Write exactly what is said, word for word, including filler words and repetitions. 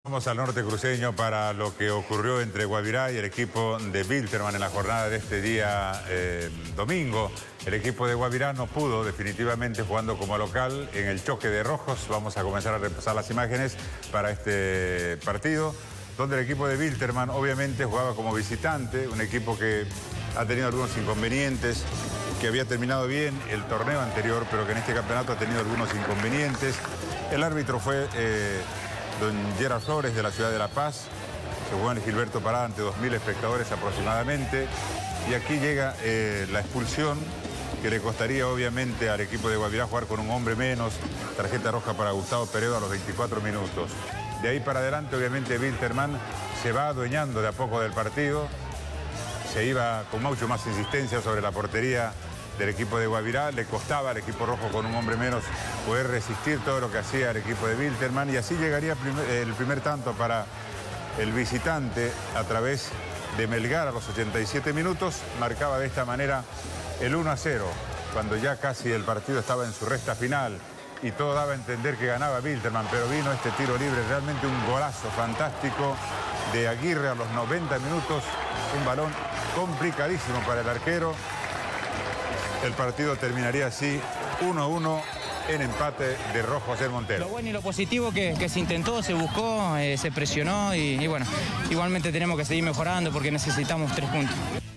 Vamos al norte cruceño para lo que ocurrió entre Guavirá y el equipo de Wilterman en la jornada de este día eh, domingo. El equipo de Guavirá no pudo definitivamente jugando como local en el choque de rojos. Vamos a comenzar a repasar las imágenes para este partido, donde el equipo de Wilterman obviamente jugaba como visitante, un equipo que ha tenido algunos inconvenientes, que había terminado bien el torneo anterior, pero que en este campeonato ha tenido algunos inconvenientes. El árbitro fue eh, don Gerard Flores, de la ciudad de La Paz. Se jugó en el Gilberto Parada ante dos mil espectadores aproximadamente. Y aquí llega eh, la expulsión, que le costaría obviamente al equipo de Guavirá jugar con un hombre menos. Tarjeta roja para Gustavo Peredo a los veinticuatro minutos. De ahí para adelante, obviamente, Wilterman se va adueñando de a poco del partido. Se iba con mucho más insistencia sobre la portería del equipo de Guavirá. Le costaba al equipo rojo con un hombre menos poder resistir todo lo que hacía el equipo de Wilterman, y así llegaría el primer tanto para el visitante a través de Melgar a los ochenta y siete minutos. Marcaba de esta manera el uno a cero, cuando ya casi el partido estaba en su recta final y todo daba a entender que ganaba Wilterman, pero vino este tiro libre, realmente un golazo fantástico de Aguirre a los noventa minutos, un balón complicadísimo para el arquero. El partido terminaría así, uno a uno, en empate de Rojos del Montero. Lo bueno y lo positivo que, que se intentó, se buscó, eh, se presionó y, y bueno, igualmente tenemos que seguir mejorando porque necesitamos tres puntos.